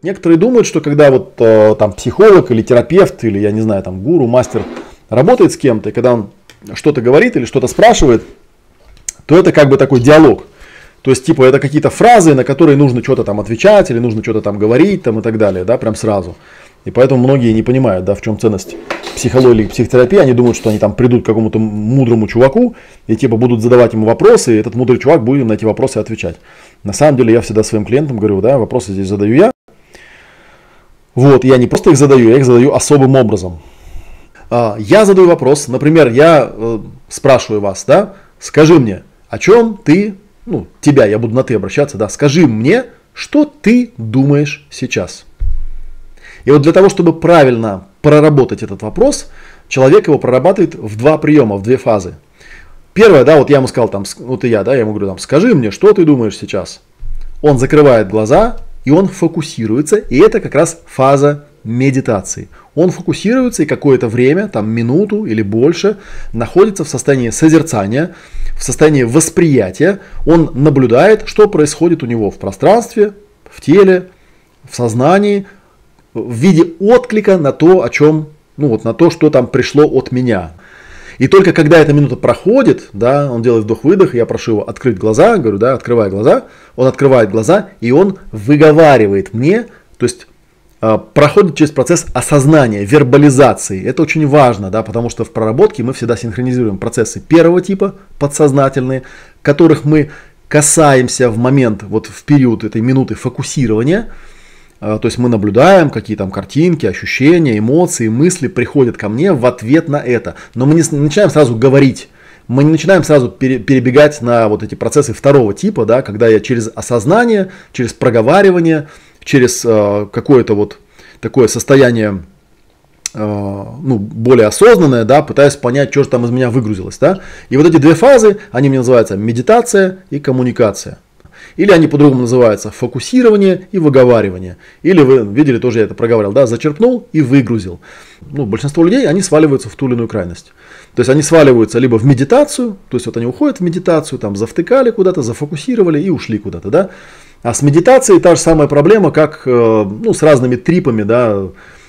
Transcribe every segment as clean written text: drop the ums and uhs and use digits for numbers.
некоторые думают, что когда вот там психолог или терапевт, или я не знаю, там гуру, мастер работает с кем-то, и когда он что-то говорит или что-то спрашивает, то это как бы такой диалог. То есть, типа, это какие-то фразы, на которые нужно что-то там отвечать, или нужно что-то там говорить, там и так далее, да, прям сразу. И поэтому многие не понимают, да, в чем ценность психологии или психотерапии. Они думают, что они там придут к какому-то мудрому чуваку и типа будут задавать ему вопросы, и этот мудрый чувак будет на эти вопросы отвечать. На самом деле я всегда своим клиентам говорю, да, вопросы здесь задаю я. Вот, я не просто их задаю, я их задаю особым образом. Я задаю вопрос, например, я спрашиваю вас, да, скажи мне, о чем ты, ну, тебя, я буду на ты обращаться, да, скажи мне, что ты думаешь сейчас. И вот для того, чтобы правильно проработать этот вопрос, человек его прорабатывает в два приема, в две фазы. Первое, да, вот я ему сказал, там, вот и я, да, я ему говорю, там, скажи мне, что ты думаешь сейчас. Он закрывает глаза, и он фокусируется, и это как раз фаза медитации. Он фокусируется и какое-то время, там минуту или больше, находится в состоянии созерцания, в состоянии восприятия. Он наблюдает, что происходит у него в пространстве, в теле, в сознании, в виде отклика на то, о чем, ну вот на то, что там пришло от меня. И только когда эта минута проходит, да, он делает вдох-выдох, я прошу его открыть глаза, говорю, да, открывай глаза, он открывает глаза, и он выговаривает мне, то есть проходит через процесс осознания, вербализации. Это очень важно, да, потому что в проработке мы всегда синхронизируем процессы первого типа, подсознательные, которых мы касаемся в момент, вот в период этой минуты фокусирования. То есть мы наблюдаем, какие там картинки, ощущения, эмоции, мысли приходят ко мне в ответ на это. Но мы не начинаем сразу говорить, мы не начинаем сразу перебегать на вот эти процессы второго типа, да, когда я через осознание, через проговаривание, через какое-то вот такое состояние, ну, более осознанное, да, пытаюсь понять, что же там из меня выгрузилось. Да. И вот эти две фазы, они мне называются медитация и коммуникация. Или они по-другому называются фокусирование и выговаривание. Или вы видели, тоже я это проговаривал, да, зачерпнул и выгрузил. Ну, большинство людей, они сваливаются в ту или иную крайность. То есть они сваливаются либо в медитацию, то есть вот они уходят в медитацию, там завтыкали куда-то, зафокусировали и ушли куда-то, да. А с медитацией та же самая проблема, как, ну, с разными трипами, да,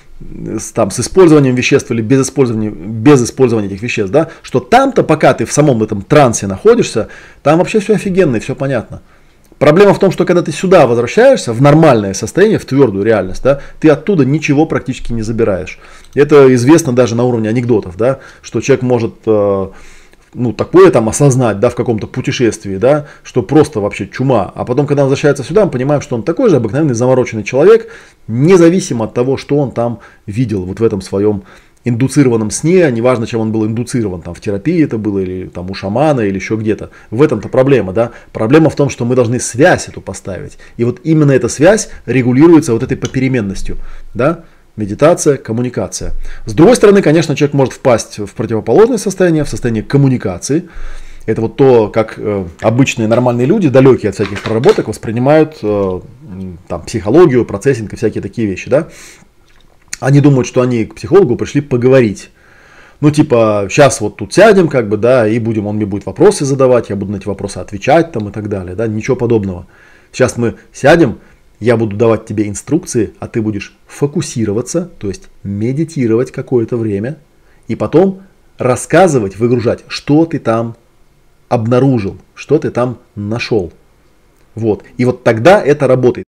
с использованием веществ или без использования этих веществ, да, что там-то, пока ты в самом этом трансе находишься, там вообще все офигенно и все понятно. Проблема в том, что когда ты сюда возвращаешься, в нормальное состояние, в твердую реальность, да, ты оттуда ничего практически не забираешь. Это известно даже на уровне анекдотов, да, что человек может ну, такое там осознать, да, в каком-то путешествии, да, что просто вообще чума. А потом, когда он возвращается сюда, мы понимаем, что он такой же обыкновенный замороченный человек, независимо от того, что он там видел вот в этом своем индуцированном сне, неважно, чем он был индуцирован, там в терапии это было, или там у шамана, или еще где-то. В этом-то проблема, да. Проблема в том, что мы должны связь эту поставить. И вот именно эта связь регулируется вот этой попеременностью, да. Медитация, коммуникация. С другой стороны, конечно, человек может впасть в противоположное состояние, в состояние коммуникации. Это вот то, как обычные нормальные люди, далекие от всяких проработок, воспринимают там, психологию, процессинг и всякие такие вещи, да. Они думают, что они к психологу пришли поговорить. Ну, типа, сейчас вот тут сядем, как бы, да, и будем, он мне будет вопросы задавать, я буду на эти вопросы отвечать там и так далее, да, ничего подобного. Сейчас мы сядем, я буду давать тебе инструкции, а ты будешь фокусироваться, то есть медитировать какое-то время, и потом рассказывать, выгружать, что ты там обнаружил, что ты там нашел. Вот. И вот тогда это работает.